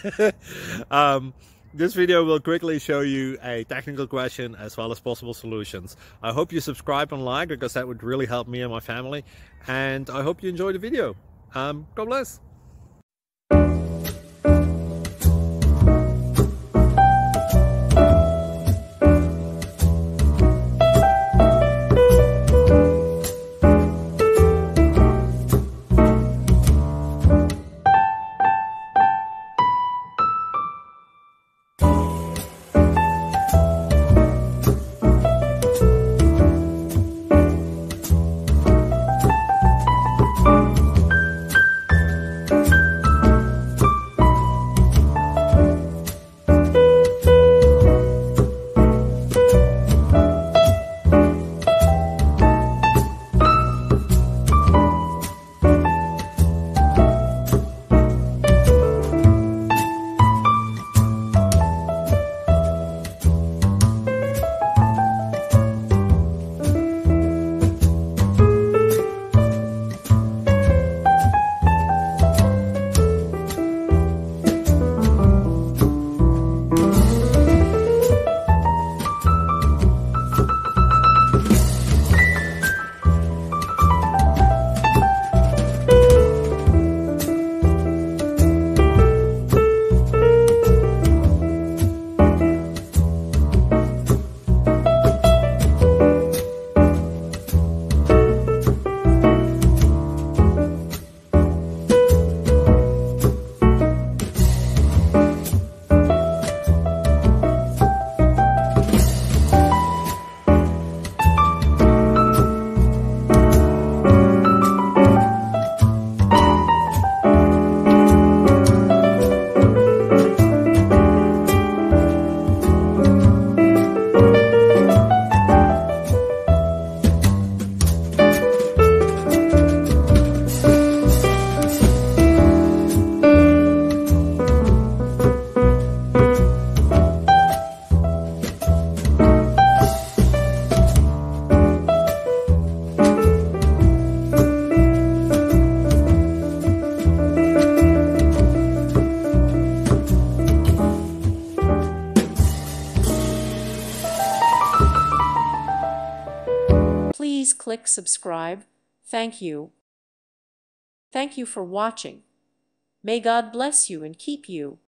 um, this video will quickly show you a technical question as well as possible solutions. I hope you subscribe and like, because that would really help me and my family. And I hope you enjoy the video. God bless. Please click subscribe. Thank you. Thank you for watching. May God bless you and keep you.